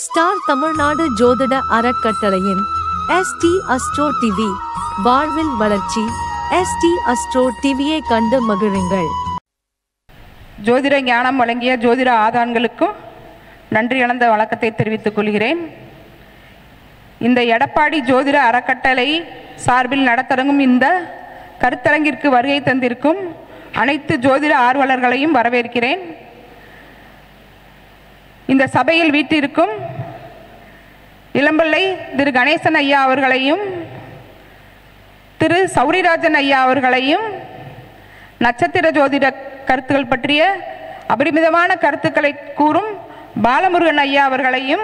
Star Tamil Nadu ஜோதிட அறக்கட்டளையின் ST astro TV வாழ்வில் வளர்ச்சி. ST அஸ்ட்ரோ டிவியை கண்டு மகிழுங்கள். ஜோதிட ஞானம் வழங்கிய ஜோதிட ஆதான்களுக்கும் நன்றி கலந்த வணக்கத்தை தெரிவித்துக் கொள்கிறேன். இந்த எடப்பாடி ஜோதிட அறக்கட்டளை சார்பில் நடத்தரங்கும் இந்த கருத்தரங்கிற்கு வருகை தந்திருக்கும் அனைத்து ஜோதிட ஆர்வலர்களையும் வரவேற்கிறேன். இந்த சபையில் வீட்டிற்கும் இளம்பிள்ளை திரு கணேசன் ஐயா அவர்களையும் திரு சௌரிராஜன் ஐயா அவர்களையும் நட்சத்திர ஜோதிட கருத்துக்கள் பற்றிய அபரிமிதமான கருத்துக்களை கூறும் பாலமுருகன் ஐயா அவர்களையும்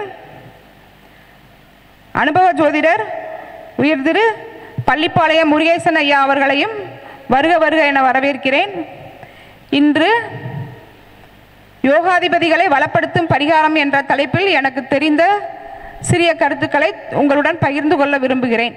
அனுபவ ஜோதிடர் உயர் திரு பள்ளிப்பாளையம் முருகேசன் ஐயா அவர்களையும் வருக வருக என வரவேற்கிறேன். இன்று யோகாதிபதிகளை வளப்படுத்தும் பரிகாரம் என்ற தலைப்பில் எனக்கு தெரிந்த சிறிய கருத்துக்களை உங்களுடன் பகிர்ந்து கொள்ள விரும்புகிறேன்.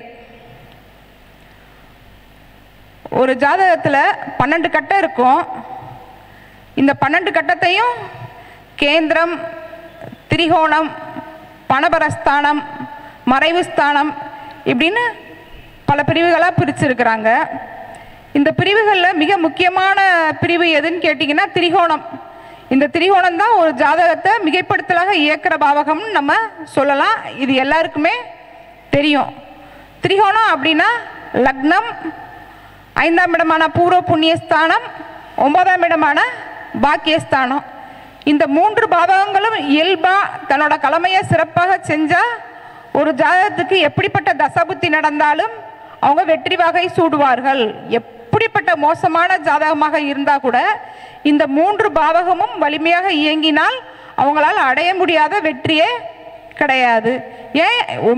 ஒரு ஜாதகத்தில் 12 கட்டம் இருக்கும். இந்த 12 கட்டத்தையும் கேந்திரம், திரிகோணம், பணபரஸ்தானம், மறைவு ஸ்தானம் இப்படின்னு பல பிரிவுகளாக பிரிச்சிருக்கிறாங்க. இந்த பிரிவுகளில் மிக முக்கியமான பிரிவு எதுன்னு கேட்டிங்கன்னா திரிகோணம். இந்த திரிகோணம் தான் ஒரு ஜாதகத்தை மிகைப்படுத்தலாக இயக்கிற பாவகம்னு நம்ம சொல்லலாம். இது எல்லாருக்குமே தெரியும். திரிகோணம் அப்படின்னா லக்னம், 5ஆம் இடமான பூர்வ புண்ணியஸ்தானம், 9ஆம் இடமான பாக்கியஸ்தானம். இந்த 3 பாவகங்களும் இயல்பாக தன்னோட கடமையை சிறப்பாக செஞ்சால் ஒரு ஜாதகத்துக்கு எப்படிப்பட்ட தசபுத்தி நடந்தாலும் அவங்க வெற்றி வகை சூடுவார்கள். எப்படிப்பட்ட மோசமான ஜாதகமாக இருந்தால் கூட இந்த 3 பாவகமும் வலிமையாக இயங்கினால் அவங்களால் அடைய முடியாத வெற்றியே கிடையாது. ஏன்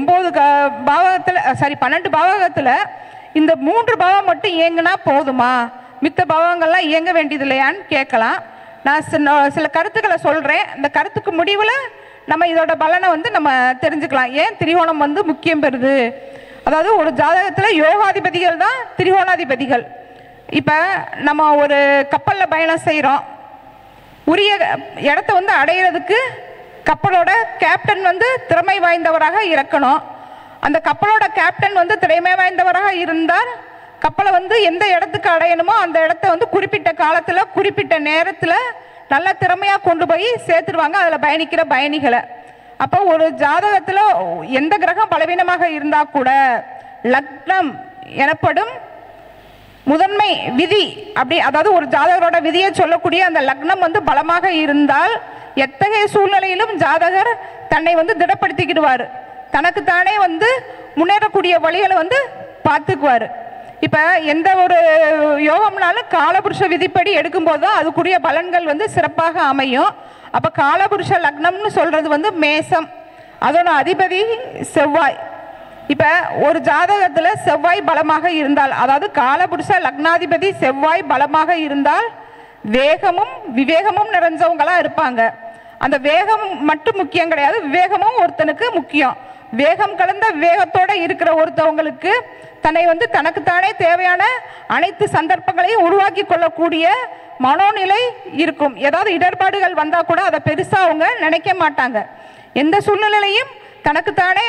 12 பாவகத்தில் இந்த 3 பாவம் மட்டும் இயங்கினா போதுமா, மித்த பாவங்கள்லாம் இயங்க வேண்டியது இல்லையான்னு கேட்கலாம். நான் சில கருத்துக்களை சொல்கிறேன். இந்த கருத்துக்கு முடிவில் நம்ம இதோட பலனை நம்ம தெரிஞ்சுக்கலாம். ஏன் திரிகோணம் முக்கியம் பெறுது. அதாவது ஒரு ஜாதகத்தில் யோகாதிபதிகள் தான் திரிகோணாதிபதிகள். இப்போ நம்ம ஒரு கப்பலில் பயணம் செய்கிறோம். உரிய இடத்த அடையிறதுக்கு கப்பலோட கேப்டன் திறமை வாய்ந்தவராக இருக்கணும். அந்த கப்பலோட கேப்டன் திறமை வாய்ந்தவராக இருந்தால் கப்பலை எந்த இடத்துக்கு அடையணுமோ அந்த இடத்த குறிப்பிட்ட காலத்தில் குறிப்பிட்ட நேரத்தில் நல்ல திறமையாக கொண்டு போய் சேர்த்துருவாங்க அதில் பயணிக்கிற பயணிகளை. அப்போ ஒரு ஜாதகத்தில் எந்த கிரகம் பலவீனமாக இருந்தால் கூட லக்னம் எனப்படும் முதன்மை விதி அப்படி, அதாவது ஒரு ஜாதகரோட விதியை சொல்லக்கூடிய அந்த லக்னம் பலமாக இருந்தால் எத்தகைய சூழ்நிலையிலும் ஜாதகர் தன்னை திடப்படுத்திக்கிடுவார். தனக்குத்தானே முன்னேறக்கூடிய வழிகளை பார்த்துக்குவார். இப்போ எந்த ஒரு யோகம்னாலும் காலபுருஷ விதிப்படி எடுக்கும்போது தான் அதுக்குரிய பலன்கள் சிறப்பாக அமையும். அப்போ காலபுருஷ லக்னம்னு சொல்கிறது மேசம், அதோட அதிபதி செவ்வாய். இப்போ ஒரு ஜாதகத்தில் செவ்வாய் பலமாக இருந்தால், அதாவது காலபுருஷ லக்னாதிபதி செவ்வாய் பலமாக இருந்தால் வேகமும் விவேகமும் நிறைஞ்சவங்களாக இருப்பாங்க. அந்த வேகம் மட்டும் முக்கியம் கிடையாது, விவேகமும் ஒருத்தனுக்கு முக்கியம். வேகம் கலந்த விவேகத்தோடு இருக்கிற ஒருத்தவங்களுக்கு தன்னை தனக்குத்தானே தேவையான அனைத்து சந்தர்ப்பங்களையும் உருவாக்கி கொள்ளக்கூடிய மனோநிலை இருக்கும். ஏதாவது இடர்பாடுகள் வந்தால் கூட அதை பெருசாக அவங்க நினைக்க மாட்டாங்க. எந்த சூழ்நிலையும் தனக்குத்தானே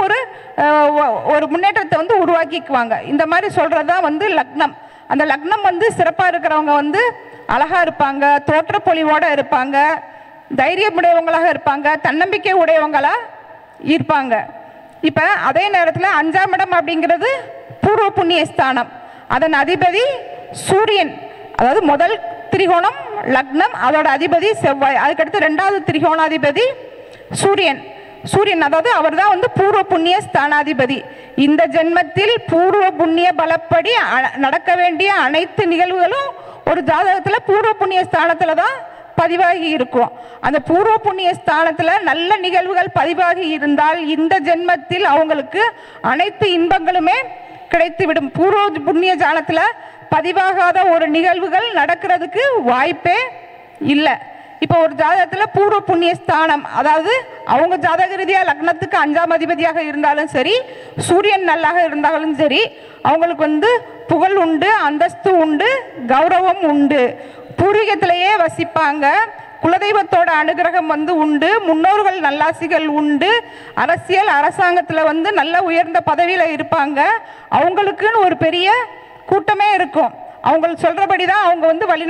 ஒரு முன்னேற்றத்தை உருவாக்கிக்குவாங்க. இந்த மாதிரி சொல்கிறது தான் லக்னம். அந்த லக்னம் சிறப்பாக இருக்கிறவங்க அழகாக இருப்பாங்க, தோற்றப்பொழிவோடு இருப்பாங்க, தைரியம் உடையவங்களாக இருப்பாங்க, தன்னம்பிக்கை உடையவங்களாக இருப்பாங்க. இப்போ அதே நேரத்தில் 5ஆம் இடம் அப்படிங்கிறது பூர்வ புண்ணியஸ்தானம். அதன் அதிபதி சூரியன். அதாவது முதல் திரிகோணம் லக்னம், அதோட அதிபதி செவ்வாய். அதுக்கடுத்து 2வது திரிகோணாதிபதி சூரியன். அதாவது அவர் தான் பூர்வ புண்ணிய ஸ்தானாதிபதி. இந்த ஜென்மத்தில் பூர்வ புண்ணிய பலப்படி நடக்க வேண்டிய அனைத்து நிகழ்வுகளும் ஒரு ஜாதகத்தில் பூர்வ புண்ணிய ஸ்தானத்தில் தான் பதிவாகி இருக்கும். அந்த பூர்வ புண்ணிய ஸ்தானத்தில் நல்ல நிகழ்வுகள் பதிவாகி இருந்தால் இந்த ஜென்மத்தில் அவங்களுக்கு அனைத்து இன்பங்களுமே கிடைத்துவிடும். பூர்வ புண்ணிய ஜானத்தில் பதிவாகாத ஒரு நிகழ்வுகள் நடக்கிறதுக்கு வாய்ப்பே இல்லை. இப்போ ஒரு ஜாதகத்தில் பூர்வ புண்ணிய ஸ்தானம், அதாவது அவங்க ஜாதக ரீதியாக லக்னத்துக்கு 5ஆம் அதிபதியாக இருந்தாலும் சரி, சூரியன் நல்லாக இருந்தாலும் சரி, அவங்களுக்கு புகழ் உண்டு, அந்தஸ்து உண்டு, கௌரவம் உண்டு. பூர்வீகத்திலேயே வசிப்பாங்க, குலதெய்வத்தோட அனுகிரகம் வந்து உண்டு, முன்னோர்கள் நல்லாசிகள் உண்டு, அரசியல் அரசாங்கத்தில் வந்து நல்ல உயர்ந்த பதவியில் இருப்பாங்க, அவங்களுக்குன்னு ஒரு பெரிய கூட்டமே இருக்கும். அவங்க சொல்கிறபடி தான் அவங்க வந்து வழி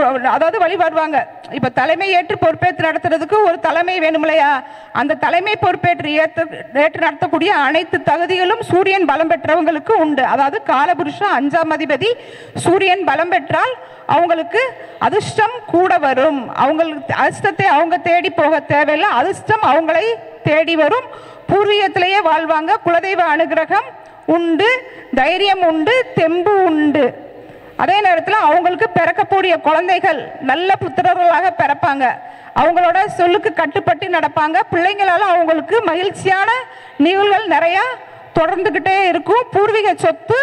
வருவாங்க. இப்போ தலைமை ஏற்று பொறுப்பேற்று நடத்துறதுக்கு ஒரு தலைமை வேணும் இல்லையா? அந்த தலைமை பொறுப்பேற்று ஏற்று நடத்தக்கூடிய அனைத்து தகுதிகளும் சூரியன் பலம் பெற்றவங்களுக்கு உண்டு. அதாவது காலபுருஷன் 5ஆம் அதிபதி சூரியன் பலம் பெற்றால் அவங்களுக்கு அதிர்ஷ்டம் கூட வரும். அவங்களுக்கு அதிர்ஷ்டத்தை அவங்க தேடி போக தேவையில்லை, அதிர்ஷ்டம் அவங்களை தேடி வரும். பூர்வீகத்திலேயே வாழ்வாங்க. குலதெய்வ அனுகிரகம் உண்டு, தைரியம் உண்டு, தெம்பு உண்டு. அதே நேரத்தில் அவங்களுக்கு பிறக்கக்கூடிய குழந்தைகள் நல்ல புத்திரர்களாக பிறப்பாங்க. அவங்களோட சொல்லுக்கு கட்டுப்பட்டு நடப்பாங்க. பிள்ளைங்களால அவங்களுக்கு மகிழ்ச்சியான நிகழ்வுகள் நிறையா தொடர்ந்துக்கிட்டே இருக்கும். பூர்வீக சொத்து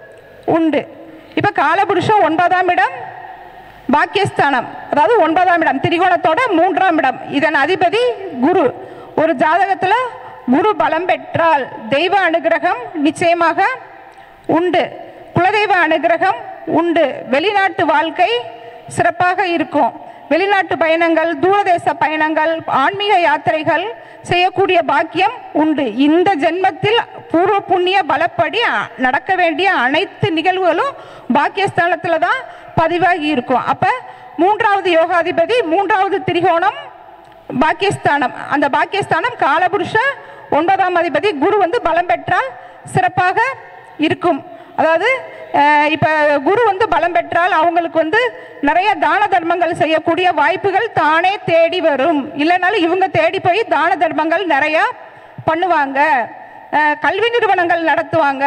உண்டு. இப்போ காலபுருஷம் 9ஆம் இடம் பாக்கியஸ்தானம், அதாவது 9ஆம் இடம் திரிகோணத்தோட 3ஆம் இடம். இதன் அதிபதி குரு. ஒரு ஜாதகத்தில் குரு பலம் பெற்றால் தெய்வ அனுகிரகம் நிச்சயமாக உண்டு, குலதெய்வ அனுகிரகம் உண்டு. வெளிநாட்டு வாழ்க்கை சிறப்பாக இருக்கும். வெளிநாட்டு பயணங்கள், தூரதேச பயணங்கள், ஆன்மீக யாத்திரைகள் செய்யக்கூடிய பாக்கியம் உண்டு. இந்த ஜென்மத்தில் பூர்வ புண்ணிய பலப்படி நடக்க வேண்டிய அனைத்து நிகழ்வுகளும் பாக்கியஸ்தானத்தில் தான் பதிவாகி இருக்கும். அப்போ 3வது யோகாதிபதி 3வது திரிகோணம் பாக்கியஸ்தானம். அந்த பாக்கியஸ்தானம் காலபுருஷ 9ஆம் அதிபதி குரு வந்து பலம் பெற்றால் சிறப்பாக இருக்கும். அதாவது இப்போ குரு வந்து பலம் பெற்றால் அவங்களுக்கு வந்து நிறைய தான தர்மங்கள் செய்யக்கூடிய வாய்ப்புகள் தானே தேடி வரும். இல்லைனாலும் இவங்க தேடி போய் தான தர்மங்கள் நிறையா பண்ணுவாங்க, கல்வி நிறுவனங்கள் நடத்துவாங்க,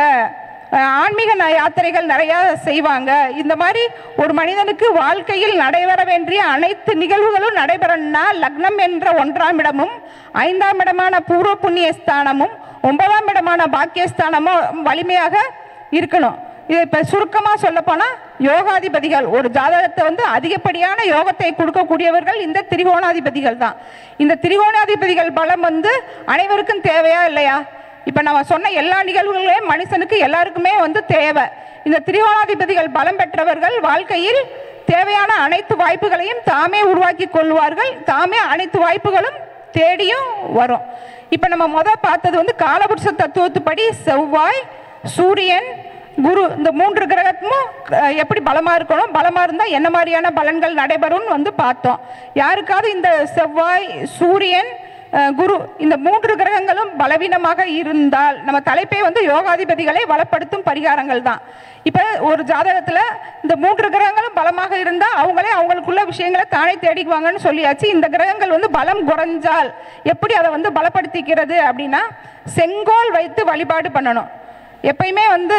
ஆன்மீக யாத்திரைகள் நிறையா செய்வாங்க. இந்த மாதிரி ஒரு மனிதனுக்கு வாழ்க்கையில் நடைபெற வேண்டிய அனைத்து நிகழ்வுகளும் நடைபெறணும்னா லக்னம் என்ற 1ஆம் இடமும் 5ஆம் இடமான பூர்வ புண்ணிய ஸ்தானமும் 9ஆம் இடமான பாக்கியஸ்தானமும் வலிமையாக இருக்கணும். இதை இப்போ சுருக்கமாக சொல்லப்போனால் யோகாதிபதிகள் ஒரு ஜாதகத்தை வந்து அதிகப்படியான யோகத்தை கொடுக்கக்கூடியவர்கள் இந்த திரிகோணாதிபதிகள் தான். இந்த திரிகோணாதிபதிகள் பலம் வந்து அனைவருக்கும் தேவையா இல்லையா? இப்போ நம்ம சொன்ன எல்லா நிகழ்வுகளையும் மனுஷனுக்கு எல்லாருக்குமே வந்து தேவை. இந்த திரிகோணாதிபதிகள் பலம் பெற்றவர்கள் வாழ்க்கையில் தேவையான அனைத்து வாய்ப்புகளையும் தாமே உருவாக்கி கொள்வார்கள், தாமே அனைத்து வாய்ப்புகளும் தேடியும் வரும். இப்போ நம்ம பார்த்தது வந்து காலபுருஷ தத்துவத்துப்படி செவ்வாய், சூரியன், குரு இந்த 3 கிரகமும் எப்படி பலமாக இருக்கணும், பலமாக இருந்தால் என்ன மாதிரியான பலன்கள் நடைபெறும்னு வந்து பார்த்தோம். யாருக்காவது இந்த செவ்வாய், சூரியன், குரு இந்த 3 கிரகங்களும் பலவீனமாக இருந்தால் நம்ம தலைப்பே வந்து யோகாதிபதிகளை வளப்படுத்தும் பரிகாரங்கள் தான். இப்போ ஒரு ஜாதகத்தில் இந்த 3 கிரகங்களும் பலமாக இருந்தால் அவங்களே அவங்களுக்குள்ள விஷயங்களை தானே தேடிக்குவாங்கன்னு சொல்லியாச்சு. இந்த கிரகங்கள் வந்து பலம் குறைஞ்சால் எப்படி அதை வந்து பலப்படுத்திக்கிறது அப்படின்னா செங்கோல் வைத்து வழிபாடு பண்ணணும். எப்பயுமே வந்து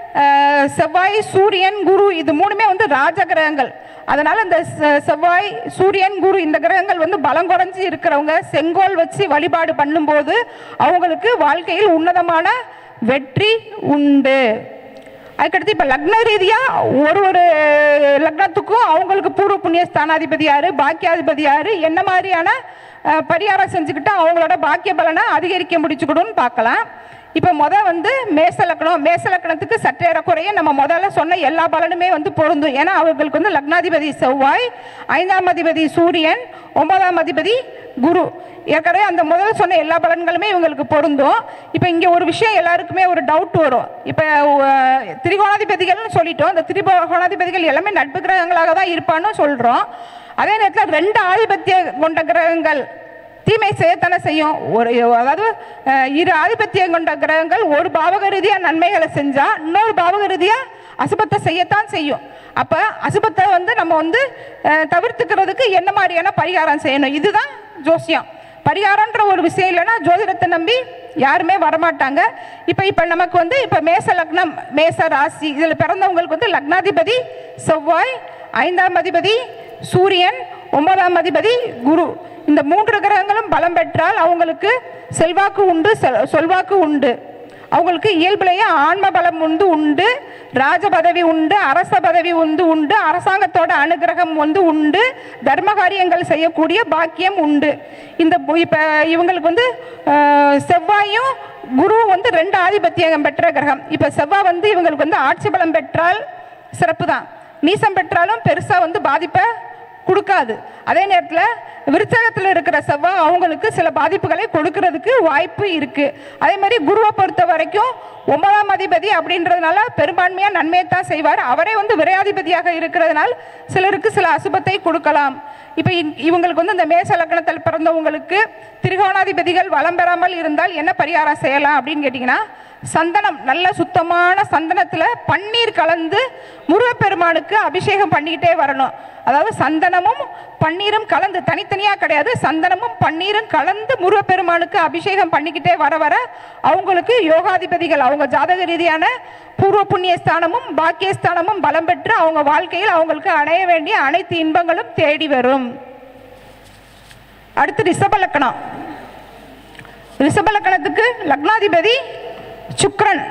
செவ்வாய், சூரியன், குரு இது 3மே வந்து ராஜ கிரகங்கள். அதனால் இந்த செவ்வாய், சூரியன், குரு இந்த கிரகங்கள் வந்து பலம் குறைஞ்சி இருக்கிறவங்க செங்கோல் வச்சு வழிபாடு பண்ணும்போது அவங்களுக்கு வாழ்க்கையில் உன்னதமான வெற்றி உண்டு. அதுக்கடுத்து இப்போ லக்ன ரீதியாக ஒரு லக்னத்துக்கும் அவங்களுக்கு பூர்வ புண்ணிய ஸ்தானாதிபதி யார், பாக்கியாதிபதி யார், என்ன மாதிரியான பரிகாரம் செஞ்சுக்கிட்டால் அவங்களோட பாக்கிய பலனை அதிகரிக்க முடிச்சுக்கணும்னு பார்க்கலாம். இப்போ வந்து மேச லக்னத்துக்கு சற்றேறக்குறைய நம்ம முதல்ல சொன்ன எல்லா பலனுமே வந்து பொருந்தும். ஏன்னா அவர்களுக்கு வந்து லக்னாதிபதி செவ்வாய், 5ஆம் அதிபதி சூரியன், 9ஆம் அதிபதி குரு. ஏற்கனவே அந்த முதல்ல சொன்ன எல்லா பலன்களுமே இவங்களுக்கு பொருந்தும். இப்போ இங்கே ஒரு விஷயம் எல்லாருக்குமே ஒரு டவுட் வரும். இப்போ திரிகோணாதிபதிகள்னு சொல்லிட்டோம், இந்த திரிகோணாதிபதிகள் எல்லாமே நட்பு கிரகங்களாக தான் இருப்பான்னு சொல்கிறோம். அதே நேரத்தில் 2 ஆதிபத்திய கொண்ட கிரகங்கள் தீமை செய்யத்தானே செய்யும். அதாவது 2 ஆதிபத்தியம் கொண்ட கிரகங்கள் ஒரு பாவக ரீதியாக நன்மைகளை செஞ்சால் இன்னொரு பாவக ரீதியாக அசுபத்தை செய்யத்தான் செய்யும். அப்போ அசுபத்தை வந்து நம்ம வந்து தவிர்த்துக்கிறதுக்கு என்ன மாதிரியான பரிகாரம் செய்யணும், இதுதான் ஜோசியம். பரிகாரன்ற ஒரு விஷயம் இல்லைன்னா ஜோதிடத்தை நம்பி யாருமே வரமாட்டாங்க. இப்போ நமக்கு வந்து இப்போ மேச லக்னம், மேச ராசி இதில் பிறந்தவங்களுக்கு வந்து லக்னாதிபதி செவ்வாய், 5ஆம் அதிபதி சூரியன், 9ஆம் அதிபதி குரு இந்த 3 கிரகங்களும் பலம் பெற்றால் அவங்களுக்கு செல்வாக்கு உண்டு, சொல்வாக்கு உண்டு. அவங்களுக்கு இயல்பிலேயே ஆன்ம பலம் வந்து உண்டு, ராஜ பதவி உண்டு, அரச பதவி வந்து உண்டு, அரசாங்கத்தோட அனுகிரகம் வந்து உண்டு, தர்ம காரியங்கள் செய்யக்கூடிய பாக்கியம் உண்டு. இந்த இப்போ இவங்களுக்கு வந்து செவ்வாயும் குருவும் வந்து 2 ஆதிபத்தியம் பெற்ற கிரகம். இப்போ செவ்வாய் வந்து இவங்களுக்கு வந்து ஆட்சி பலம் பெற்றால் சிறப்பு தான், நீசம் பெற்றாலும் பெருசாக வந்து பாதிப்பை கொடுக்காது. அதே நேரத்தில் விருச்சகத்தில் இருக்கிற செவ்வாய் அவங்களுக்கு சில பாதிப்புகளை கொடுக்கறதுக்கு வாய்ப்பு இருக்கு. அதே மாதிரி குருவை பொறுத்த வரைக்கும் 9ஆம் அதிபதி அப்படின்றதுனால பெரும்பான்மையாக நன்மையை தான் செய்வார். அவரே வந்து விரையாதிபதியாக இருக்கிறதுனால சிலருக்கு சில அசுபத்தை கொடுக்கலாம். இப்போ இவங்களுக்கு வந்து இந்த மேச லக்னத்தில் பிறந்தவங்களுக்கு திரிகோணாதிபதிகள் வளம் பெறாமல் இருந்தால் என்ன பரிகாரம் செய்யலாம் அப்படின்னு கேட்டிங்கன்னா, சந்தனம், நல்ல சுத்தமான சந்தனத்தில் பன்னீர் கலந்து முருகப்பெருமானுக்கு அபிஷேகம் பண்ணிக்கிட்டே வரணும். அதாவது சந்தனமும் பன்னீரும் கலந்து, தனித்தனியாக கிடையாது, சந்தனமும் பன்னீரும் கலந்து முருகப்பெருமானுக்கு அபிஷேகம் பண்ணிக்கிட்டே வர வர அவங்களுக்கு யோகாதிபதிகள் அவங்க ஜாதக ரீதியான பூர்வ புண்ணிய ஸ்தானமும் பாக்கியஸ்தானமும் பலம் பெற்று அவங்க வாழ்க்கையில் அவங்களுக்கு அடைய வேண்டிய அனைத்து இன்பங்களும் தேடி வரும். அடுத்து ரிஷபலக்கணம். ரிஷபலக்கணத்துக்கு லக்னாதிபதி சுக்கிரன்,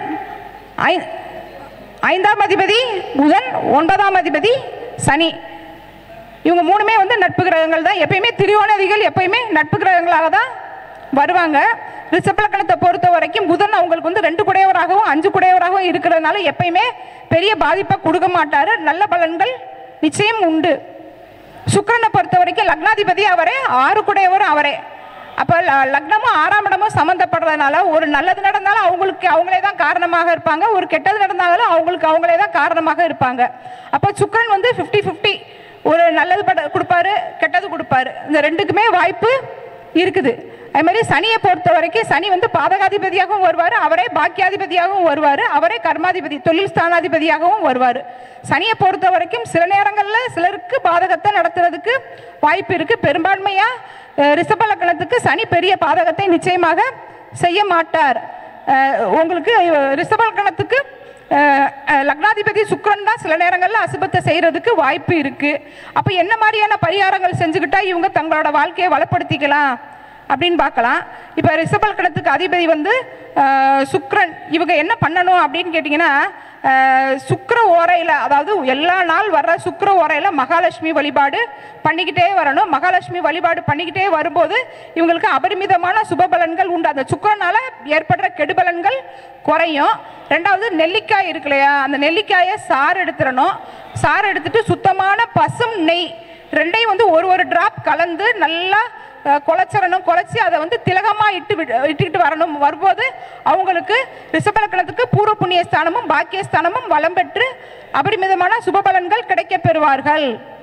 5ஆம் அதிபதி புதன், 9ஆம் அதிபதி சனி. இவங்க மூணுமே வந்து நட்பு கிரகங்கள் தான். எப்பயுமே திரிகோணாதிகள் எப்பயுமே நட்பு கிரகங்களாக தான் வருவாங்க. ரிஷபலக்கணத்தை பொறுத்த வரைக்கும் புதன் அவங்களுக்கு வந்து 2 குடையவராகவும் 5 குடையவராகவும் இருக்கிறதுனால எப்பயுமே பெரிய பாதிப்பை கொடுக்க மாட்டார். நல்ல பலன்கள் நிச்சயம் உண்டு. சுக்கிரனை பொறுத்த வரைக்கும் லக்னாதிபதி அவரே, 6 குடையவர் அவரே. அப்போ லக்னமும் 6ஆம் இடமும் சம்மந்தப்படுறதுனால ஒரு நல்லது நடந்தாலும் அவங்களுக்கு அவங்களே தான் காரணமாக இருப்பாங்க, ஒரு கெட்டது நடந்தாலும் அவங்களுக்கு அவங்களே தான் காரணமாக இருப்பாங்க. அப்போ சுக்கிரன் வந்து 50-50, ஒரு நல்லது கொடுப்பாரு, கெட்டது கொடுப்பாரு. இந்த ரெண்டுக்குமே வாய்ப்பு இருக்குது. அதே மாதிரி சனியை பொறுத்த வரைக்கும் சனி வந்து பாதகாதிபதியாகவும் வருவார், அவரே பாக்கியாதிபதியாகவும் வருவார், அவரே கர்மாதிபதி தொழில் ஸ்தானாதிபதியாகவும் வருவார். சனியை பொறுத்த வரைக்கும் சில நேரங்களில் சிலருக்கு பாதகத்தை நடத்துறதுக்கு வாய்ப்பு இருக்குது. பெரும்பான்மையாக ரிஷப லக்னத்துக்கு சனி பெரிய பாதகத்தை நிச்சயமாக செய்ய மாட்டார். உங்களுக்கு ரிஷப லக்னத்துக்கு லக்னாதிபதி சுக்கிரன் தான் சில நேரங்களில் அசுபத்தை செய்கிறதுக்கு வாய்ப்பு இருக்குது. அப்போ என்ன மாதிரியான பரிகாரங்கள் செஞ்சுக்கிட்டா இவங்க தங்களோட வாழ்க்கையை வளப்படுத்திக்கலாம் அப்படின்னு பார்க்கலாம். இப்போ ரிஷப லக்னத்துக்கு அதிபதி வந்து சுக்கிரன். இவங்க என்ன பண்ணணும் அப்படின்னு கேட்டிங்கன்னா, சுக்கிர ஓரையில், அதாவது எல்லா நாள் வர்ற சுக்கிர ஓரையில் மகாலட்சுமி வழிபாடு பண்ணிக்கிட்டே வரணும். மகாலட்சுமி வழிபாடு பண்ணிக்கிட்டே வரும்போது இவங்களுக்கு அபரிமிதமான சுபபலன்கள் உண்டு. அந்த சுக்கிரனால் ஏற்படுற கெடுபலன்கள் குறையும். ரெண்டாவது நெல்லிக்காய் இருக்கு இல்லையா, அந்த நெல்லிக்காயை சாறு எடுத்துடணும். சாறு எடுத்துட்டு சுத்தமான பசும் நெய் ரெண்டையும் வந்து ஒரு டிராப் கலந்து நல்லா குழைச்சிடணும். குழைச்சி அதை வந்து திலகமாக இட்டுக்கிட்டு வரணும். வரும்போது அவங்களுக்கு ரிஷப லக்னத்துக்கு பூர்வ புண்ணிய ஸ்தானமும் பாக்கியஸ்தானமும் வளம் பெற்று அபரிமிதமான சுபபலன்கள் கிடைக்க பெறுவார்கள்.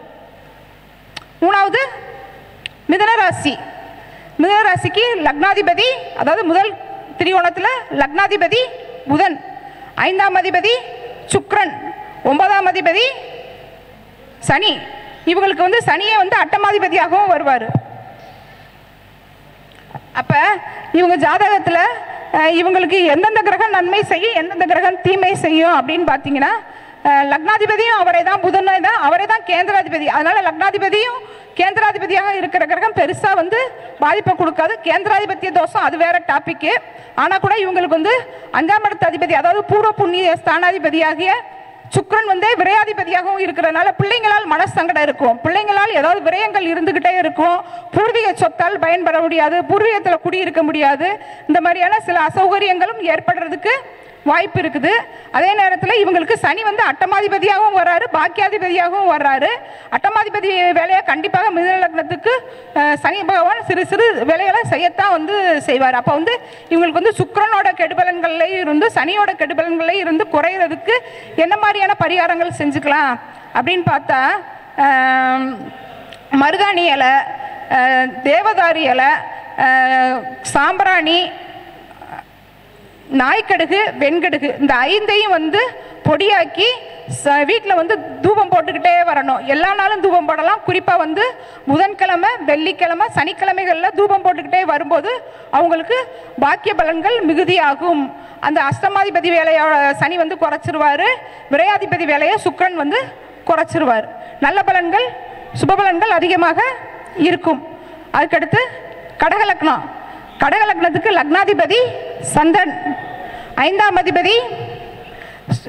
3வது மிதுனராசி. மிதுனராசிக்கு லக்னாதிபதி, அதாவது முதல் திரிகோணத்தில் லக்னாதிபதி புதன், 5ஆம் அதிபதி சுக்கிரன், 9ஆம் அதிபதி சனி. இவங்களுக்கு வந்து சனியை வந்து 8ஆம் அதிபதியாகவும் வருவார். அப்போ இவங்க ஜாதகத்தில் இவங்களுக்கு எந்தெந்த கிரகம் நன்மை செய்யும், எந்தெந்த கிரகம் தீமை செய்யும் அப்படின்னு பார்த்தீங்கன்னா, லக்னாதிபதியும் அவரே தான், புதனை தான் அவரே தான் கேந்திராதிபதி. அதனால லக்னாதிபதியும் கேந்திராதிபதியாக இருக்கிற கிரகம் பெருசாக வந்து பாதிப்பை கொடுக்காது. கேந்திராதிபத்திய தோஷம் அது வேற டாபிக்கு. ஆனால் கூட இவங்களுக்கு வந்து 5ஆம் இடத்து அதிபதி, அதாவது பூர்வ புண்ணிய ஸ்தானாதிபதியாகிய சுக்கிரன் வந்து விரையாதிபதியாகவும் இருக்கிறதுனால பிள்ளைங்களால் மனசங்கடம் இருக்கும். பிள்ளைங்களால் ஏதாவது விரயங்கள் இருந்துகிட்டே இருக்கும். பூர்வீக சொத்தால் பயன்பெற முடியாது, பூர்வீகத்தில் குடியிருக்க முடியாது. இந்த மாதிரியான சில அசௌகரியங்களும் ஏற்படுறதுக்கு வாய்ப்பு இருக்குது. அதே நேரத்தில் இவங்களுக்கு சனி வந்து 8ஆம் அதிபதியாகவும் வர்றாரு, பாக்கியாதிபதியாகவும் வர்றாரு. 8ஆம் அதிபதி வேலையை கண்டிப்பாக மிதுன லக்னத்துக்கு சனி பகவான் சிறு சிறு வேலைகளை செய்யத்தான் வந்து செய்வார். அப்போ வந்து இவங்களுக்கு வந்து சுக்கிரனோட கெடுபலன்களில் இருந்து சனியோட கெடுபலன்களில் இருந்து குறையிறதுக்கு என்ன மாதிரியான பரிகாரங்கள் செஞ்சுக்கலாம் அப்படின்னு பார்த்தா, மருதாணி இலை, தேவதாரி இலை, சாம்பிராணி, நாய்க்கடுகு, வெண்கடுகு, இந்த 5ஐயும் வந்து பொடியாக்கி வீட்டில் வந்து தூபம் போட்டுக்கிட்டே வரணும். எல்லா நாளும் தூபம் போடலாம். குறிப்பாக வந்து புதன்கிழமை, வெள்ளிக்கிழமை, சனிக்கிழமைகளில் தூபம் போட்டுக்கிட்டே வரும்போது அவங்களுக்கு பாக்கிய பலன்கள் மிகுதியாகும். அந்த அஷ்டமாதிபதி வேலையோட சனி வந்து குறைச்சிருவார், விரையாதிபதி வேலையை சுக்கிரன் வந்து குறைச்சிருவார். நல்ல பலன்கள் சுபபலன்கள் அதிகமாக இருக்கும். அதுக்கடுத்து கடகலக்னம். கடகலக்னத்துக்கு லக்னாதிபதி சந்திரன், 5ஆம் அதிபதி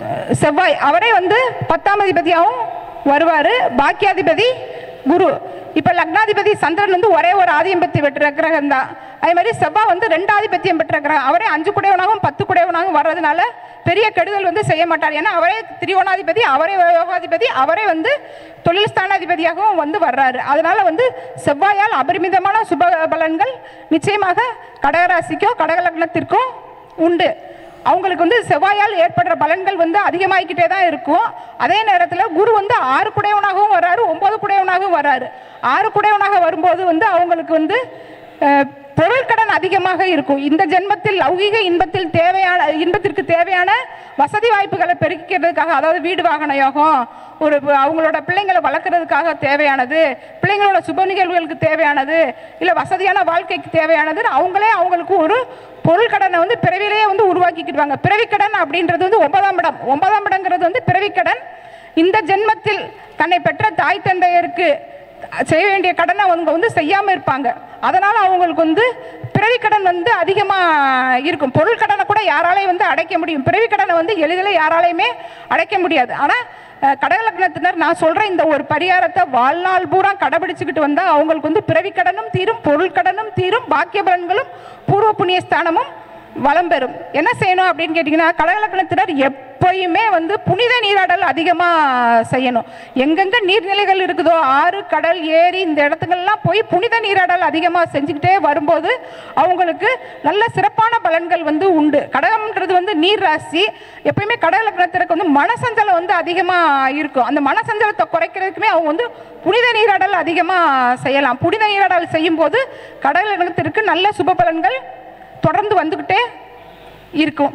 செவ்வாய், அவரே வந்து 10ஆம் அதிபதியாகவும் வருவார். பாக்கியாதிபதி குரு. இப்போ லக்னாதிபதி சந்திரன் வந்து ஒரே ஒரு ஆதிபத்தியம் பெற்ற கிரகம் தான். அதே மாதிரி செவ்வாய் வந்து 2 ஆதிபத்தியம் பெற்ற கிரகம். அவரே 5 குடையவனாகவும் 10 குடையவனாகவும் வர்றதுனால பெரிய கெடுதல் வந்து செய்ய மாட்டார். ஏன்னா அவரே திரிகோணாதிபதி, அவரே யோகாதிபதி, அவரே வந்து தொழில் ஸ்தானாதிபதியாகவும் வந்து வர்றாரு. அதனால வந்து செவ்வாயால் அபரிமிதமான சுப பலன்கள் நிச்சயமாக கடகராசிக்கோ கடக லக்னத்திற்கோ உண்டு. அவங்களுக்கு வந்து செவ்வாயால் ஏற்படுற பலன்கள் வந்து அதிகமாகிக்கிட்டே தான் இருக்கும். அதே நேரத்தில் குரு வந்து 6 குடையவனாகவும் வர்றாரு, 9 குடையவனாகவும் வர்றாரு. 6 குடையவனாக வரும்போது வந்து அவங்களுக்கு வந்து பொருட்கடன் அதிகமாக இருக்கும். இந்த ஜென்மத்தில் லௌகிக இன்பத்திற்கு தேவையான வசதி வாய்ப்புகளை பெருக்கிறதுக்காக, அதாவது வீடு வாகன யோகம், அவங்களோட பிள்ளைங்களை வளர்க்குறதுக்காக தேவையானது, பிள்ளைங்களோட சுப நிகழ்வுகளுக்கு தேவையானது, இல்லை வசதியான வாழ்க்கைக்கு தேவையானது, அவங்களுக்கு ஒரு பொருள் கடனை வந்து பிறவிலேயே வந்து உருவாக்கிக்கிடுவாங்க. பிறவிக்கடன் அப்படின்றது வந்து 9ஆம் இடம். 9ஆம் இடங்கிறது வந்து பிறவிக்கடன். இந்த ஜென்மத்தில் தன்னை பெற்ற தாய் தந்தையருக்கு செய்ய வேண்டிய கடனை அவங்க வந்து செய்யாமல் இருப்பாங்க. அதனால் அவங்களுக்கு வந்து பிறவிக்கடன் வந்து அதிகமாக இருக்கும். பொருள் கடனை கூட யாராலையும் வந்து அடைக்க முடியும், பிறவிக்கடனை வந்து எளிதில் யாராலையுமே அடைக்க முடியாது. ஆனால் கடக லக்னத்தினர் நான் சொல்கிறேன், இந்த ஒரு பரிகாரத்தை வாழ்நாள் பூரா கடைபிடிச்சுக்கிட்டு வந்தால் அவங்களுக்கு வந்து பிறவிக்கடனும் தீரும், பொருள் கடனும் தீரும், பாக்கிய பலன்களும் பூர்வ புண்ணிய ஸ்தானமும் வளம் பெறும். என்ன செய்யணும் அப்படின்னு கேட்டிங்கன்னா, கடக லக்னத்தினர் எப்பயுமே வந்து புனித நீராடல் அதிகமாக செய்யணும். எங்கெங்கே நீர்நிலைகள் இருக்குதோ, ஆறு, கடல், ஏரி, இந்த இடத்துக்கெல்லாம் போய் புனித நீராடல் அதிகமாக செஞ்சுக்கிட்டே வரும்போது அவங்களுக்கு நல்ல சிறப்பான பலன்கள் வந்து உண்டு. கடகம்ன்றது வந்து நீர் ராசி. எப்பயுமே கடக லக்னத்திற்கு வந்து மனசஞ்சலம் வந்து அதிகமாக இருக்கும். அந்த மனசஞ்சலத்தை குறைக்கிறதுக்குமே அவங்க வந்து புனித நீராடல் அதிகமாக செய்யலாம். புனித நீராடல் செய்யும்போது கடக லக்னத்திற்கு நல்ல சுப பலன்கள் தொடர்ந்து வந்துக்கிட்டே இருக்கும்.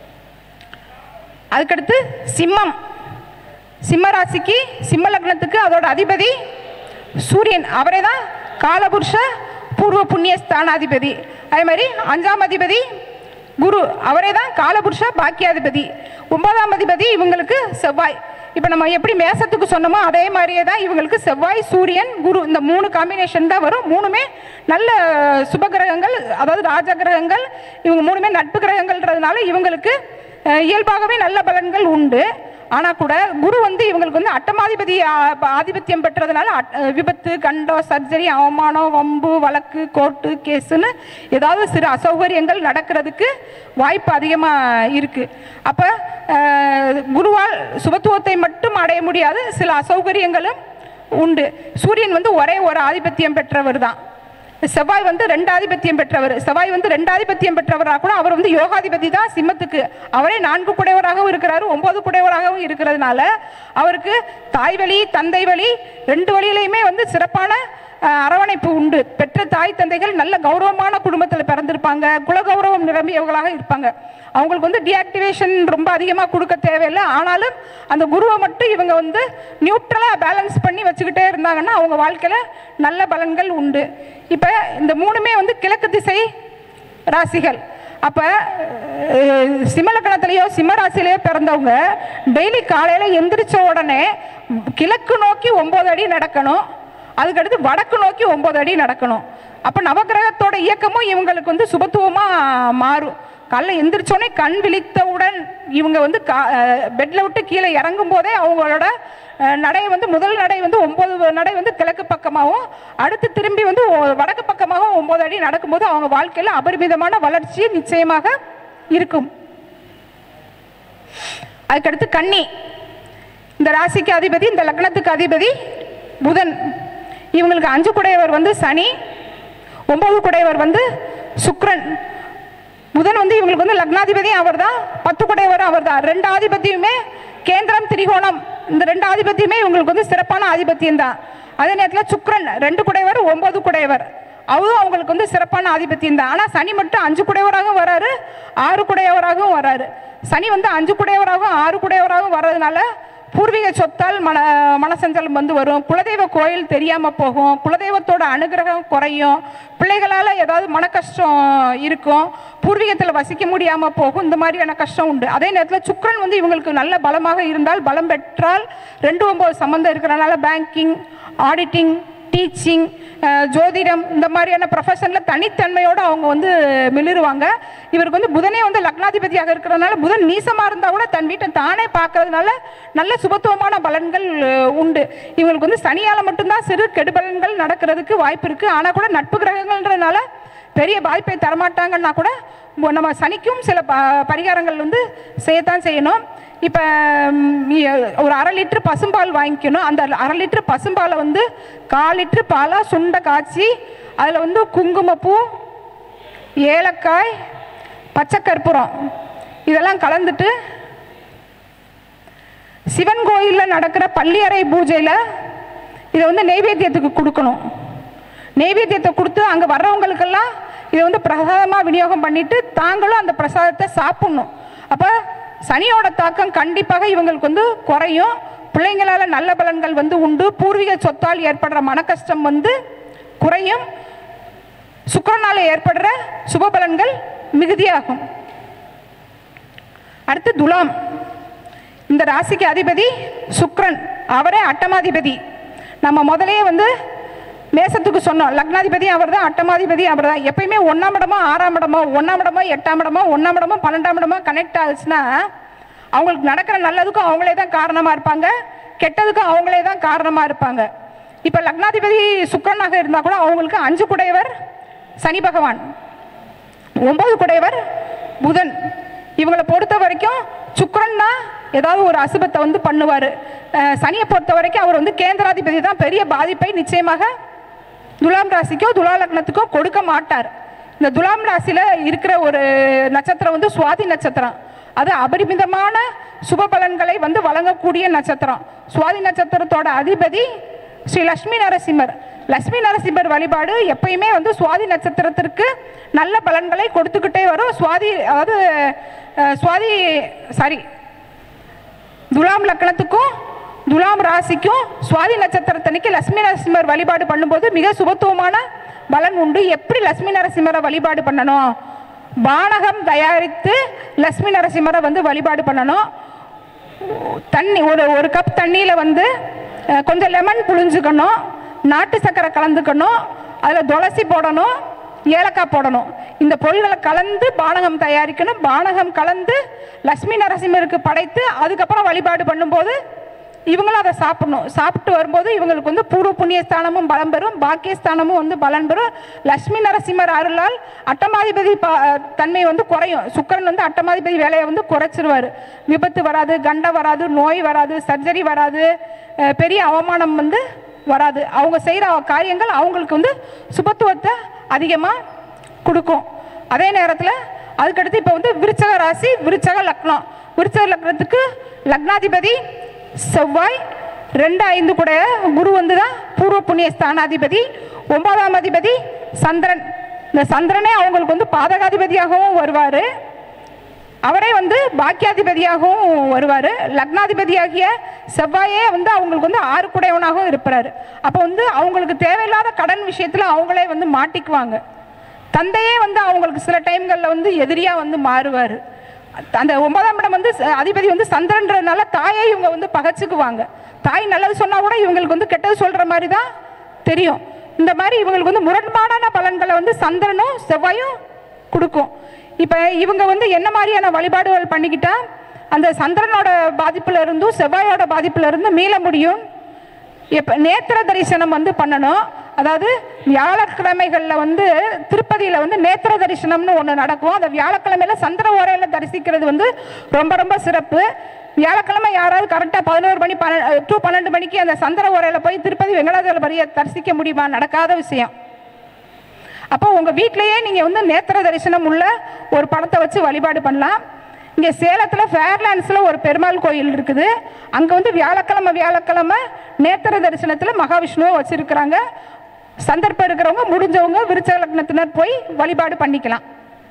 அதுக்கடுத்து சிம்மம். சிம்ம ராசிக்கு, சிம்ம லக்னத்துக்கு அதோட அதிபதி சூரியன். அவரே தான் காலபுருஷ பூர்வ புண்ணிய ஸ்தானாதிபதி. அதே மாதிரி 5ஆம் அதிபதி குரு, அவரே தான் காலபுருஷ பாக்கியாதிபதி. 9ஆம் அதிபதி இவங்களுக்கு செவ்வாய். இப்போ நம்ம எப்படி மேசத்துக்கு சொன்னோமோ அதே மாதிரியே தான் இவங்களுக்கு செவ்வாய், சூரியன், குரு, இந்த 3 காம்பினேஷன் தான் வரும். 3மே நல்ல சுப கிரகங்கள், அதாவது ராஜ கிரகங்கள். இவங்க 3மே நட்பு கிரகங்கள்ன்றதுனால இவங்களுக்கு இயல்பாகவே நல்ல பலன்கள் உண்டு. ஆனால் கூட குரு வந்து இவங்களுக்கு வந்து அட்டமாதிபதி ஆதிபத்தியம் பெற்றதுனால விபத்து, கண்டம், சர்ஜரி, அவமானம், வம்பு, வழக்கு, கோர்ட்டு கேஸுன்னு ஏதாவது சிறு அசௌகரியங்கள் நடக்கிறதுக்கு வாய்ப்பு அதிகமாக இருக்குது. அப்போ குருவால் சுபத்துவத்தை மட்டும் அடைய முடியாது, சில அசௌகரியங்களும் உண்டு. சூரியன் வந்து ஒரே ஒரு ஆதிபத்தியம் பெற்றவர் தான். செவ்வாய் வந்து 2 ஆதிபத்தியம் பெற்றவர். செவ்வாய் வந்து 2 ஆதிபத்தியம் பெற்றவராக கூட அவர் வந்து யோகாதிபதி தான் சிம்மத்துக்கு. அவரே 4 குடையவராகவும் இருக்கிறாரு, 9 குடையவராகவும் இருக்கிறதுனால அவருக்கு தாய் வழி, தந்தை வழி 2 வழியிலையுமே வந்து சிறப்பான அரவணைப்பு உண்டு. பெற்ற தாய் தந்தைகள் நல்ல கௌரவமான குடும்பத்தில் பிறந்திருப்பாங்க, குலகௌரவம் நிரம்பியவர்களாக இருப்பாங்க. அவங்களுக்கு வந்து டீஆக்டிவேஷன் ரொம்ப அதிகமாக கொடுக்க தேவையில்லை. ஆனாலும் அந்த குருவை மட்டும் இவங்க வந்து நியூட்ரலாக பேலன்ஸ் பண்ணி வச்சுக்கிட்டே இருந்தாங்கன்னா அவங்க வாழ்க்கையில் நல்ல பலன்கள் உண்டு. இப்போ இந்த 3மே வந்து கிழக்கு திசை ராசிகள். அப்போ சிம்மலக்கணத்திலேயோ சிம்ம ராசியிலேயோ பிறந்தவங்க டெய்லி காலையில் எந்திரிச்ச உடனே கிழக்கு நோக்கி 9 அடி நடக்கணும், அதுக்கடுத்து வடக்கு நோக்கி 9 அடி நடக்கணும். அப்போ நவகிரகத்தோட இயக்கமும் இவங்களுக்கு வந்து சுபத்துவமாக மாறும். காலைல எந்திரிச்சோடனே கண் விழித்தவுடன் இவங்க வந்து பெட்டில் விட்டு கீழே இறங்கும் போதே அவங்களோட நடை வந்து முதல் நடை வந்து 9 நடை வந்து கிழக்கு பக்கமாகவும், அடுத்து திரும்பி வந்து வடக்கு பக்கமாகவும் 9 அடி நடக்கும்போது அவங்க வாழ்க்கையில் அபரிமிதமான வளர்ச்சி நிச்சயமாக இருக்கும். அதுக்கடுத்து கன்னி. இந்த ராசிக்கு அதிபதி, இந்த லக்னத்துக்கு அதிபதி புதன். இவங்களுக்கு 5 குடையவர் வந்து சனி, 9 குடையவர் வந்து சுக்கிரன். புதன் வந்து இவங்களுக்கு வந்து லக்னாதிபதியும் அவர் தான், 10 குடையவரும் அவர் தான். 2 ஆதிபத்தியமே கேந்திரம், திரிகோணம், இந்த 2 ஆதிபத்தியமே இவங்களுக்கு வந்து சிறப்பான ஆதிபத்தியம் தான். அதே நேரத்தில் சுக்கிரன் 2 குடையவர், 9 குடையவர், அவரும் அவங்களுக்கு வந்து சிறப்பான ஆதிபத்தியம் தான். ஆனால் சனி மட்டும் 5 குடையவராகவும் வராரு, 6 குடையவராகவும் வராரு. சனி வந்து 5 குடையவராகவும் 6 குடையவராகவும் வர்றதுனால பூர்வீக சொத்தால் மனசஞ்சலம் வந்து வரும். குலதெய்வ கோயில் தெரியாமல் போகும், குலதெய்வத்தோட அனுகிரகம் குறையும், பிள்ளைகளால் ஏதாவது மன கஷ்டம் இருக்கும், பூர்வீகத்தில் வசிக்க முடியாமல் போகும், இந்த மாதிரியான கஷ்டம் உண்டு. அதே நேரத்தில் சுக்கிரன் வந்து இவங்களுக்கு நல்ல பலமாக இருந்தால், பலம் பெற்றால் 2-9 சம்மந்தம் இருக்கிறனால பேங்கிங், ஆடிட்டிங், டீச்சிங், ஜோதிடம் இந்த மாதிரியான ப்ரொஃபஷனில் தனித்தன்மையோடு அவங்க வந்து மிளிருவாங்க. இவருக்கு வந்து புதனே வந்து லக்னாதிபதியாக இருக்கிறதுனால புதன் நீசமாக இருந்தால் கூட தன் வீட்டை தானே பார்க்கறதுனால நல்ல சுபத்துவமான பலன்கள் உண்டு. இவங்களுக்கு வந்து சனியால் மட்டும்தான் சிறு கெடுபலன்கள் நடக்கிறதுக்கு வாய்ப்பு இருக்குது. ஆனால் கூட நட்பு கிரகங்கள்ன்றதுனால பெரிய பாதிப்பை தரமாட்டாங்கன்னா கூட நம்ம சனிக்கும் சில பரிகாரங்கள் வந்து செய்யத்தான் செய்யணும். இப்போ ஒரு 1/2 லிட்டர் பசும்பால் வாங்கிக்கணும். அந்த 1/2 லிட்டர் பசும்பாலை வந்து 1/4 லிட்டர் பாலாக சுண்டை காய்ச்சி அதில் வந்து குங்குமப்பூ, ஏலக்காய், பச்சை கற்பூரம் இதெல்லாம் கலந்துட்டு சிவன் கோயிலில் நடக்கிற பள்ளியறை பூஜையில் இதை வந்து நெய்வேத்தியத்துக்கு கொடுக்கணும். நெய்வேத்தியத்தை கொடுத்து அங்கே வர்றவங்களுக்கெல்லாம் இதை வந்து பிரசாதமாக விநியோகம் பண்ணிவிட்டு தாங்களும் அந்த பிரசாதத்தை சாப்பிட்ணும். அப்போ சனியோட தாக்கம் கண்டிப்பாக இவங்களுக்கு வந்து குறையும். பிள்ளைங்களால் நல்ல பலன்கள் வந்து உண்டு. பூர்வீக சொத்தால் ஏற்படுற மன கஷ்டம் வந்து குறையும். சுக்கிரனால் ஏற்படுற சுப பலன்கள் மிகுதியாகும். அடுத்து துலாம். இந்த ராசிக்கு அதிபதி சுக்கிரன், அவரே அட்டமாதிபதி. நம்ம முதலையே வந்து மேசத்துக்கு சொன்னோம், லக்னாதிபதி அவர் தான், அட்டமாதிபதி அவர் தான். எப்பயுமே 1ஆம் இடமோ 6ஆம் இடமோ 1ஆம் இடமோ 8ஆம் இடமோ 1ஆம் இடமோ 12ஆம் இடமோ கனெக்ட் ஆகுச்சுன்னா அவங்களுக்கு நடக்கிற நல்லதுக்கும் அவங்களே தான் காரணமாக இருப்பாங்க, கெட்டதுக்கும் அவங்களே தான் காரணமாக இருப்பாங்க. இப்போ லக்னாதிபதி சுக்கிரனாக இருந்தால் கூட அவங்களுக்கு 5 குடையவர் சனி பகவான், 9 குடையவர் புதன். இவங்களை பொறுத்த வரைக்கும் சுக்கிரன்னா ஏதாவது ஒரு அசுபத்தை வந்து பண்ணுவார். சனியை பொறுத்த வரைக்கும் அவர் வந்து கேந்திராதிபதி தான். பெரிய பாதிப்பை நிச்சயமாக துலாம் ராசிக்கோ துலா லக்னத்துக்கோ கொடுக்க மாட்டார். இந்த துலாம் ராசியில் இருக்கிற ஒரு நட்சத்திரம் வந்து சுவாதி நட்சத்திரம். அது அபரிமிதமான சுப பலன்களை வந்து வழங்கக்கூடிய நட்சத்திரம். சுவாதி நட்சத்திரத்தோட அதிபதி ஸ்ரீ லட்சுமி நரசிம்மர். லட்சுமி நரசிம்மர் வழிபாடு எப்பயுமே வந்து சுவாதி நட்சத்திரத்திற்கு நல்ல பலன்களை கொடுத்துக்கிட்டே வரும். துலாம் லக்னத்துக்கும் துலாம் ராசிக்கும் சுவாதி நட்சத்திரத்தன்னைக்கு லட்சுமி நரசிம்மர் வழிபாடு பண்ணும்போது மிக சுபத்துவமான பலன் உண்டு. எப்படி லட்சுமி நரசிம்மரை வழிபாடு பண்ணணும்? பானகம் தயாரித்து லட்சுமி நரசிம்மரை வந்து வழிபாடு பண்ணணும். தண்ணி ஒரு கப் தண்ணியில் வந்து கொஞ்சம் லெமன் புழிஞ்சுக்கணும், நாட்டு சர்க்கரை கலந்துக்கணும், அதில் துளசி போடணும், ஏலக்காய் போடணும். இந்த பொருள்களை கலந்து பானகம் தயாரிக்கணும். பானகம் கலந்து லட்சுமி நரசிம்மருக்கு படைத்து அதுக்கப்புறம் வழிபாடு பண்ணும்போது இவங்களும் அதை சாப்பிடணும். சாப்பிட்டு வரும்போது இவங்களுக்கு வந்து பூர்வ புண்ணியஸ்தானமும் பலம் பெறும், பாக்கியஸ்தானமும் வந்து பலன் பெறும். லட்சுமி நரசிம்மர் அருளால் அட்டமாதிபதி தன்மை வந்து குறையும். சுக்கிரன் வந்து அட்டமாதிபதி வேலையை வந்து குறைச்சிருவார். விபத்து வராது, கண்டம் வராது, நோய் வராது, சர்ஜரி வராது, பெரிய அவமானம் வந்து வராது. அவங்க செய்கிற காரியங்கள் அவங்களுக்கு வந்து சுபத்துவத்தை அதிகமாக கொடுக்கும். அதே நேரத்தில் அதுக்கடுத்து இப்போ வந்து விருச்சக ராசி, விருச்சக லக்னம். விருச்சக லக்னத்துக்கு லக்னாதிபதி செவ்வாய், 2, 5 கூட குரு வந்து தான் பூர்வ புண்ணிய ஸ்தானாதிபதி. 9ஆம் அதிபதி சந்திரன். இந்த சந்திரனே அவங்களுக்கு வந்து பாதகாதிபதியாகவும் வருவார், அவரே வந்து பாக்கியாதிபதியாகவும் வருவார். லக்னாதிபதியாகிய செவ்வாயே வந்து அவங்களுக்கு வந்து 6 குடையவனாகவும் இருப்பார். அப்போ வந்து அவங்களுக்கு தேவையில்லாத கடன் விஷயத்தில் அவங்களே வந்து மாட்டிக்குவாங்க. தந்தையே வந்து அவங்களுக்கு சில டைம்களில் வந்து எதிரியாக வந்து மாறுவார். அந்த 9ஆம் இடம் வந்து அதிபதி வந்து சந்திரன்றதுனால தாயை இவங்க வந்து பகைச்சுக்குவாங்க. தாய் நல்லது சொன்னால் கூட இவங்களுக்கு வந்து கெட்டது சொல்கிற மாதிரி தான் தெரியும். இந்த மாதிரி இவங்களுக்கு வந்து முரண்பாடான பலன்களை வந்து சந்திரனும் செவ்வாயும் கொடுக்கும். இப்போ இவங்க வந்து என்ன மாதிரியான வழிபாடுகள் பண்ணிக்கிட்டா அந்த சந்திரனோட பாதிப்புல இருந்தும் செவ்வாயோட பாதிப்புல இருந்து மீள முடியும்? இப்போ நேத்திர தரிசனம் வந்து பண்ணணும். அதாவது வியாழக்கிழமைகளில் வந்து திருப்பதியில் வந்து நேத்திர தரிசனம்னு ஒன்று நடக்கும். அந்த வியாழக்கிழமையில் சந்திர ஓரையில் தரிசிக்கிறது வந்து ரொம்ப ரொம்ப சிறப்பு. வியாழக்கிழமை யாராவது கரெக்டாக 11 மணி to 12 மணிக்கு அந்த சந்திர ஓரையில் போய் திருப்பதி வெங்கடாஜலபதியை தரிசிக்க முடியுமா? நடக்காத விஷயம். அப்போ உங்கள் வீட்டிலையே நீங்கள் வந்து நேத்திர தரிசனம் உள்ள ஒரு படத்தை வச்சு வழிபாடு பண்ணலாம். இங்கே சேலத்தில் ஃபேர்லேண்ட்ஸில் ஒரு பெருமாள் கோயில் இருக்குது. அங்கே வந்து வியாழக்கிழமை நேத்திர தரிசனத்தில் மகாவிஷ்ணுவை வச்சுருக்கிறாங்க. சந்தர்ப்பம் இருக்கிறவங்க முடிஞ்சவங்க விருச்சக லக்னத்தினர் போய் வழிபாடு பண்ணிக்கலாம்.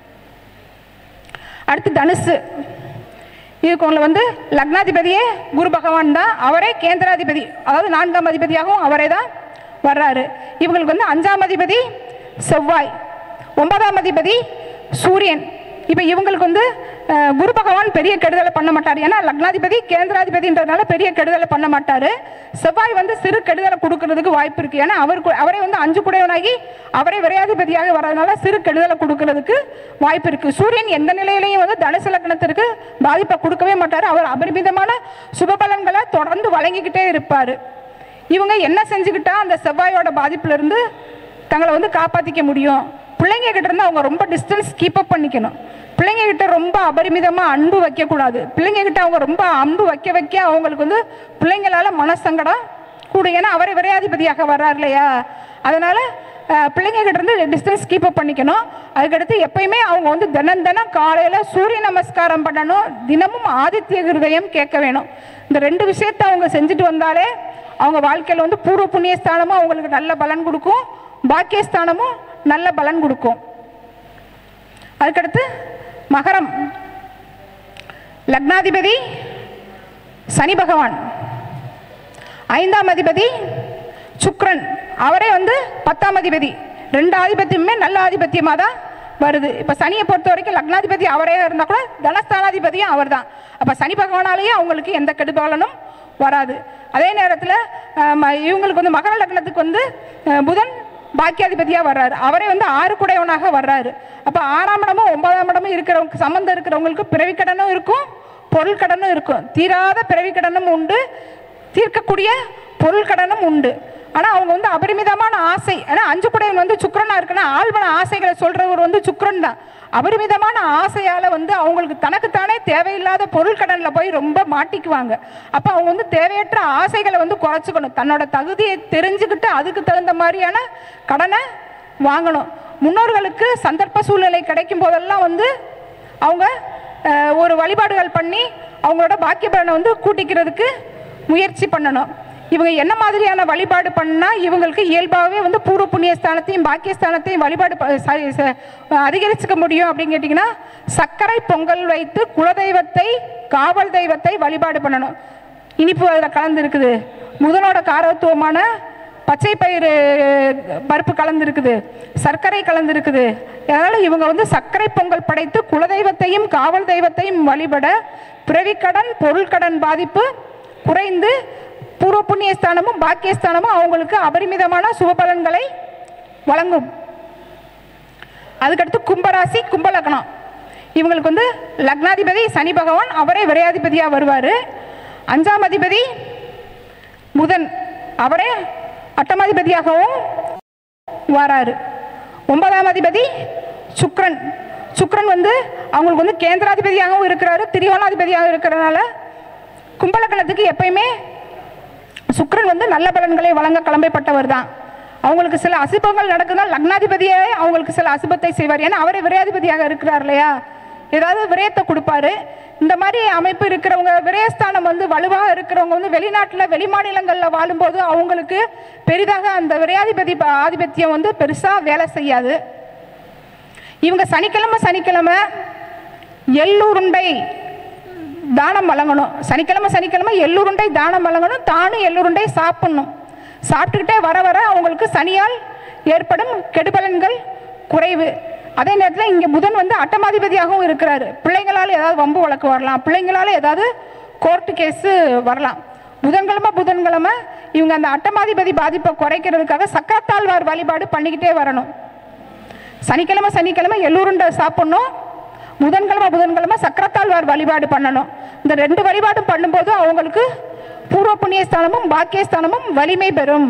அடுத்து தனுசு. இதுக்கு உங்களை வந்து லக்னாதிபதியே குரு பகவான் தான். அவரே கேந்திராதிபதி, அதாவது 4ஆம் அதிபதியாகவும் அவரே தான் வர்றாரு. இவங்களுக்கு வந்து 5ஆம் அதிபதி செவ்வாய், 9ஆம் அதிபதி சூரியன். இப்போ இவங்களுக்கு வந்து குரு பகவான் பெரிய கெடுதலை பண்ண மாட்டார். ஏன்னா லக்னாதிபதி கேந்திராதிபதின்றதுனால பெரிய கெடுதலை பண்ண மாட்டார். செவ்வாய் வந்து சிறு கெடுதலை கொடுக்கறதுக்கு வாய்ப்பு இருக்குது. ஏன்னா அவரே வந்து 5 குடையவனாகி அவரே விரையாதிபதியாக வர்றதுனால சிறு கெடுதலை கொடுக்கறதுக்கு வாய்ப்பு இருக்குது. சூரியன் எந்த நிலையிலையும் வந்து தனுசு லக்னத்திற்கு பாதிப்பை கொடுக்கவே மாட்டார். அவர் அபரிமிதமான சுபபலன்களை தொடர்ந்து வழங்கிக்கிட்டே இருப்பார். இவங்க என்ன செஞ்சுக்கிட்டா அந்த செவ்வாயோட பாதிப்புலேருந்து தங்களை வந்து காப்பாற்றிக்க முடியும்? பிள்ளைங்க கிட்ட இருந்து அவங்க ரொம்ப டிஸ்டன்ஸ் கீப்பப் பண்ணிக்கணும். பிள்ளைங்க கிட்ட ரொம்ப அபரிமிதமாக அன்பு வைக்கக்கூடாது. பிள்ளைங்க கிட்ட அவங்க ரொம்ப அன்பு வைக்க அவங்களுக்கு வந்து பிள்ளைங்களால மனசங்கடம் கூடும். ஏன்னா அவரை விரையாதிபதியாக வர்றார் இல்லையா, அதனால் பிள்ளைங்க கிட்ட இருந்து டிஸ்டன்ஸ் கீப்பப் பண்ணிக்கணும். அதுக்கடுத்து எப்பயுமே அவங்க வந்து தினம் காலையில் சூரிய நமஸ்காரம் பண்ணணும். தினமும் ஆதித்ய ஹிருதயம் கேட்க வேணும். இந்த 2 விஷயத்தை அவங்க செஞ்சுட்டு வந்தாலே அவங்க வாழ்க்கையில் வந்து பூர்வ புண்ணிய ஸ்தானமும் அவங்களுக்கு நல்ல பலன் கொடுக்கும், பாக்கியஸ்தானமும் நல்ல பலன் கொடுக்கும். அதுக்கடுத்து மகரம், லக்னாதிபதி சனி பகவான், 5ஆம் அதிபதி சுக்கிரன், அவரே வந்து 10ஆம் அதிபதி. 2 ஆதிபத்தியமே நல்ல ஆதிபத்தியமாக தான் வருது. இப்போ சனியை பொறுத்த வரைக்கும் லக்னாதிபதி அவரே இருந்தால் கூட தனஸ்தானாதிபதியும் அவர் தான். அப்போ சனி பகவானாலேயே அவங்களுக்கு எந்த கெடுபலனும் வராது. அதே நேரத்தில் இவங்களுக்கு வந்து மகர லக்னத்துக்கு வந்து புதன் பாக்கியாதிபதியாக வர்றாரு. அவரே வந்து 6 குடையவனாக வர்றாரு. அப்போ 6ஆம் இடமும் 9ஆம் இடமும் இருக்கிறவங்க சம்மந்தம் இருக்கிறவங்களுக்கு பிறவி கடனும் இருக்கும், பொருள் கடனும் இருக்கும். தீராத பிறவி கடனும் உண்டு, தீர்க்கக்கூடிய பொருள் கடனும் உண்டு. ஆனால் அவங்க வந்து அபரிமிதமான ஆசை, ஏன்னா 5 குடையவன் வந்து சுக்கிரனா இருக்குன்னா ஆழ்மன ஆசைகளை சொல்கிறவர் வந்து சுக்கிரன் தான். அபரிமிதமான ஆசையால் வந்து அவங்களுக்கு தனக்குத்தானே தேவையில்லாத பொருள் கடனில் போய் ரொம்ப மாட்டிக்குவாங்க. அப்போ அவங்க வந்து தேவையற்ற ஆசைகளை வந்து குறைச்சிக்கணும். தன்னோட தகுதியை தெரிஞ்சுக்கிட்டு அதுக்கு தகுந்த மாதிரியான கடனை வாங்கணும். முன்னோர்களுக்கு சந்தர்ப்ப சூழ்நிலை கிடைக்கும் போதெல்லாம் வந்து அவங்க ஒரு வழிபாடுகள் பண்ணி அவங்களோட பாக்கிய பலனை வந்து கூட்டிக்கிறதுக்கு முயற்சி பண்ணணும். இவங்க என்ன மாதிரியான வழிபாடு பண்ணால் இவங்களுக்கு இயல்பாகவே வந்து பூர்வ புண்ணியஸ்தானத்தையும் பாக்கியஸ்தானத்தையும் வழிபாடு அதிகரிச்சுக்க முடியும் அப்படின்னு கேட்டிங்கன்னா, சர்க்கரை பொங்கல் வைத்து குலதெய்வத்தை காவல் தெய்வத்தை வழிபாடு பண்ணணும். இனிப்பு அதில் கலந்து இருக்குது, முதனோட காரத்துவமான பச்சை பயிறு பருப்பு கலந்து இருக்குது, சர்க்கரை கலந்து இருக்குது. அதனால் இவங்க வந்து சர்க்கரை பொங்கல் படைத்து குலதெய்வத்தையும் காவல் தெய்வத்தையும் வழிபட பிறவிக்கடன் பொருள் கடன் பாதிப்பு குறைந்து பூர்வ புண்ணியஸ்தானமும் பாக்கியஸ்தானமும் அவங்களுக்கு அபரிமிதமான சுபபலன்களை வழங்கும். அதுக்கடுத்து கும்பராசி கும்பலக்னம், இவங்களுக்கு வந்து லக்னாதிபதி சனி பகவான் அவரே விரையாதிபதியாக வருவார். 5ஆம் அதிபதி புதன் அவரே அட்டமாதிபதியாகவும் வராரு. 9ஆம் அதிபதி சுக்கிரன் வந்து அவங்களுக்கு வந்து கேந்திராதிபதியாகவும் இருக்கிறாரு, திரிகோணாதிபதியாகவும் இருக்கிறதுனால கும்பலக்கணத்துக்கு எப்பயுமே சுக்கிரன் வந்து நல்ல பலன்களை வழங்க கிளம்பப்பட்டவர் தான். அவங்களுக்கு சில அசுபங்கள் நடக்குதுன்னா லக்னாதிபதியே அவங்களுக்கு சில அசுபத்தை செய்வார். ஏன்னா அவரே விரையாதிபதியாக இருக்கிறார் இல்லையா, ஏதாவது விரயத்தை கொடுப்பாரு. இந்த மாதிரி அமைப்பு இருக்கிறவங்க, விரயஸ்தானம் வந்து வலுவாக இருக்கிறவங்க வந்து வெளிநாட்டில் வெளிமாநிலங்களில் வாழும்போது அவங்களுக்கு பெரிதாக அந்த விரையாதிபதி ஆதிபத்தியம் வந்து பெருசாக வேலை செய்யாது. இவங்க சனிக்கிழமை எள்ளுருண்டை தானம் வழங்கணும். சனிக்கிழமை எள்ளுருண்டை தானம் வழங்கணும். தானும் எள்ளுருண்டை சாப்பிடணும். சாப்பிட்டுக்கிட்டே வர அவங்களுக்கு சனியால் ஏற்படும் கெடுபலன்கள் குறைவு. அதே நேரத்தில் இங்கே புதன் வந்து அட்டமாதிபதியாகவும் இருக்கிறாரு. பிள்ளைங்களால் ஏதாவது வம்பு வழக்கு வரலாம், பிள்ளைங்களால் ஏதாவது கோர்ட்டு கேஸு வரலாம். புதன்கிழமை இவங்க அந்த அட்டமாதிபதி பாதிப்பை குறைக்கிறதுக்காக சக்கரத்தாழ்வார் வழிபாடு பண்ணிக்கிட்டே வரணும். சனிக்கிழமை எள்ளுருண்டை சாப்பிடணும். புதன்கிழமை சக்கரத்தாழ்வார் வழிபாடு பண்ணணும். இந்த 2 வழிபாடும் பண்ணும்போது அவங்களுக்கு பூர்வ புண்ணியஸ்தானமும் பாக்கியஸ்தானமும் வலிமை பெறும்.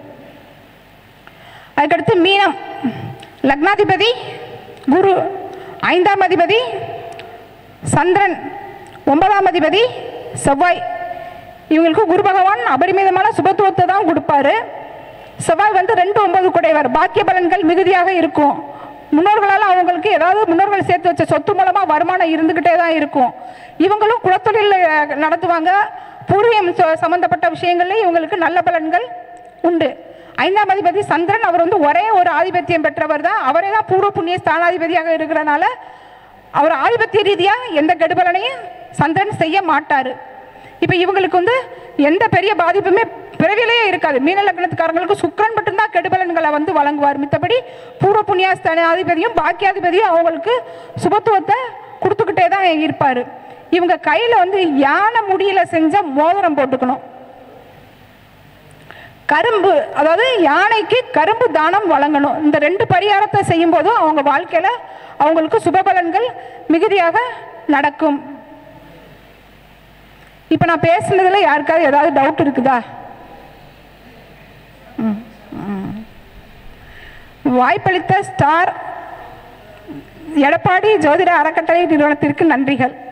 அதுக்கடுத்து மீனம், லக்னாதிபதி குரு, 5ஆம் அதிபதி சந்திரன், 9ஆம் அதிபதி செவ்வாய். இவங்களுக்கு குரு பகவான் அபரிமிதமான சுபத்துவத்தை தான் கொடுப்பாரு. செவ்வாய் வந்து 2-9 குடையவர், பாக்கிய பலன்கள் மிகுதியாக இருக்கும். முன்னோர்களால் அவங்களுக்கு ஏதாவது முன்னோர்கள் சேர்த்து வச்ச சொத்து மூலமாக வருமானம் இருந்துக்கிட்டே தான் இருக்கும். இவங்களும் குலத்தொழில் நடத்துவாங்க. பூர்வீகம் சம்பந்தப்பட்ட விஷயங்கள்ல இவங்களுக்கு நல்ல பலன்கள் உண்டு. 5ஆம் அதிபதி சந்திரன், அவர் வந்து ஒரே ஒரு ஆதிபத்தியம் பெற்றவர் தான். அவரே தான் பூர்வ புண்ணிய ஸ்தானாதிபதியாக இருக்கிறனால அவர் ஆதிபத்திய ரீதியாக எந்த கெடுபலனையும் சந்திரன் செய்ய மாட்டார். இப்போ இவங்களுக்கு வந்து எந்த பெரிய பாதிப்புமே பிறவிலேயே இருக்காது. மீன லக்னத்துக்காரங்களுக்கு சுக்கிரன் மட்டும்தான் கெடுபலன்களை வந்து வழங்குவார். மித்தபடி பூர்வ புண்ணியாஸ்தானாதிபதியும் பாக்கியாதிபதியும் அவங்களுக்கு சுபத்துவத்தை கொடுத்துக்கிட்டே தான் இருப்பார். இவங்க கையில் வந்து யானை முடியல செஞ்ச மோதிரம் போட்டுக்கணும். கரும்பு, அதாவது யானைக்கு கரும்பு தானம் வழங்கணும். இந்த 2 பரிகாரத்தை செய்யும் போதும் அவங்க வாழ்க்கையில் அவங்களுக்கு சுபபலன்கள் மிகுதியாக நடக்கும். இப்போ நான் பேசுனதுல யாருக்காவது ஏதாவது டவுட் இருக்குதா? வாய்ப்பளித்த ஸ்டார் எடப்பாடி ஜோதிட அறக்கட்டளை நிறுவனத்திற்கு நன்றிகள்.